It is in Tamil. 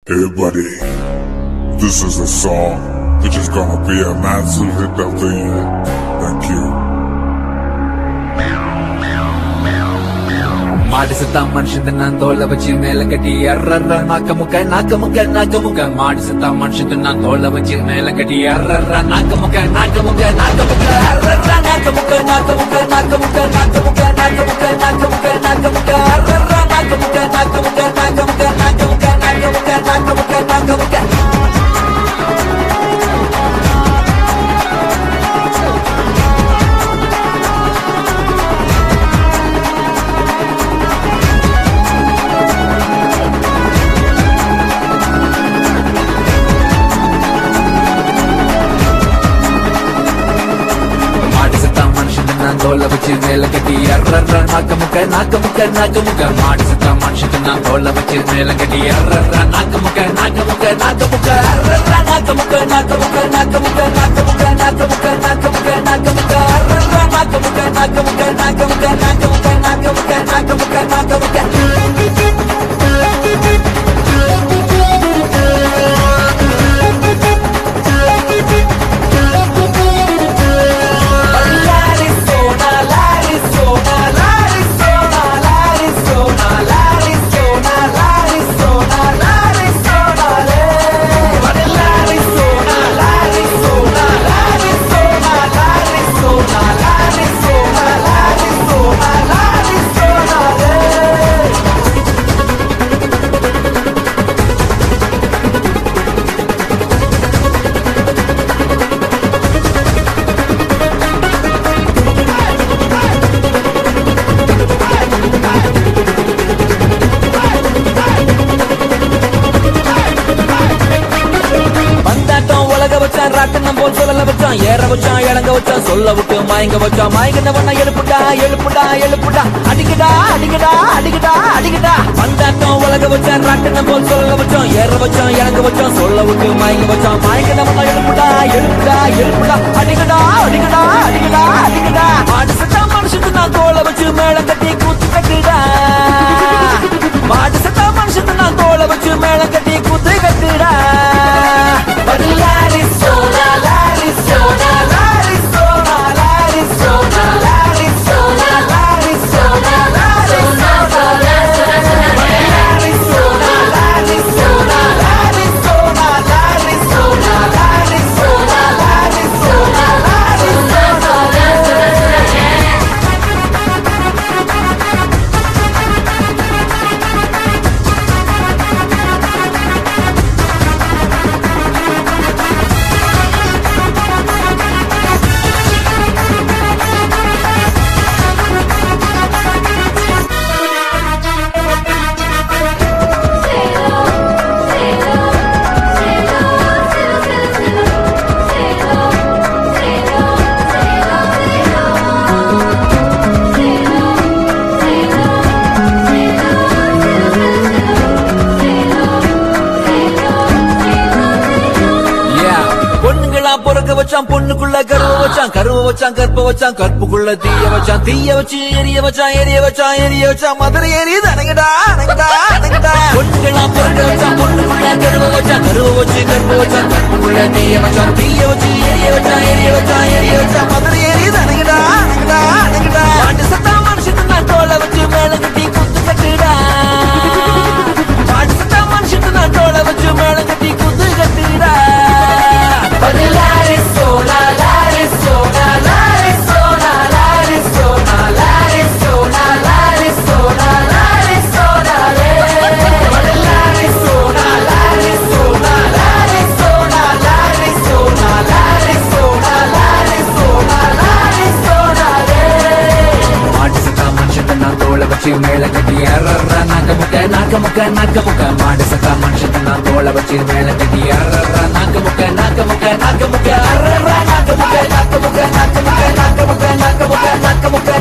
Hey buddy, this is a song which is gonna be a massive hit of the year. Thank you. ಮಾಡಿಸುತ್ತ ಮನುಷ್ಯನ ತೋಳ ಬಚ್ಚಿ ಮೇಲೆ ಕಟ್ಟಿ ಅರ್ರರ್ರ ನಾಕ ಮುಖ ಮಾಡಿಸುತ್ತ ಮನುಷ್ಯನ ತೋಳ ಬಚ್ಚಿ ಮೇಲೆ ಕಟ್ಟಿ ಅರ್ರರ್ರ ನಾಕ ಮುಖ ಅರ್ರರ್ರ ನಾಕ ಮುಖ ಅರ್ರರ್ರ ನಾಕ ಮುಖ ತೋಳ ಬಚ್ಚಿ ಮೇಲೆ ಕಟ್ಟಿ ಅರ್ರರ್ರ ನಾಕ ಮುಖ ಮಾಡಿಸುತ್ತ ಮನುಷ್ಯನ ತೋಳ ಬಚ್ಚಿ ಮೇಲೆ ಕಟ್ಟಿ ಅರ್ರರ್ರ ನಾಕ ಮುಖ ಅರ್ರರ್ರ ನಾಕ ಮುಖ ಅರ್ರರ್ರ ನಾಕ ಮುಖ ராட்டனம் போல் சொல்லல வச்சான் ஏற வச்சான் இறங்க வச்சான் சொல்ல விட்டு மயங்க வச்சான் மயங்கினவன எழுப்புடா அடிக்கடா வந்தாட்டம் உலக வச்சான் ராட்டனம் போல் சொல்லல வச்சான் ஏற வச்சான் இறங்க வச்சான் சொல்ல விட்டு மயங்க வச்சான் மயங்கினவன எழுப்புடா அடிக்கடா மாடு மனுஷனுக்கு நான் தோலை வச்சு மேளம் கட்டி கூத்து கட்டுடா மாடு சத்தா மனுஷனுக்கு நான் தோலை வச்சு மேளம் கட்டி கூத்து கட்டுடா பொண்ணுக்குள்ள கருவ வச்சான் கற்ப வச்சான் கற்புக்குள்ள தீய வச்சு எரிய வச்சான் மதுரை எரியுது அணங்கடா பொண்ணுங்களா பிறக்க வச்சான் பொண்ணுக்குள்ள கருவ வச்சான் கற்ப வச்சான் கற்புக்குள்ள தீய வச்சு எரிய வச்சான் மதுரை எரியுது அணங்கடா மாட்டு சத்தா மனுஷன் நான் தோலை வச்சு மேல கட்டி குத்து கட்டுடா மாட்டு சத்தா மனுஷன் நான் தோலை வச்சு மேல கட்டி குத்து கட்டுடா மேல கட்டி அர்ரர்ர நாக்க முக்க மாடு சத்தா மனுஷன் தோள வச்சு மேல கட்டி அர்ரர்ர நாக்க முக்க அர்ரர்ர நாக்க முக்க